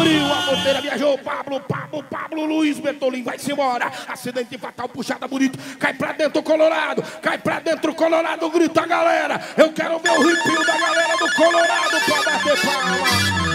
Subiu a ponteira, viajou. Pablo Luiz Bertolini. Vai-se embora. Acidente fatal, puxada bonito. Cai pra dentro o Colorado. Cai pra dentro o Colorado. Grita a galera. Eu quero ver o ripio da galera do Colorado pra bater palma.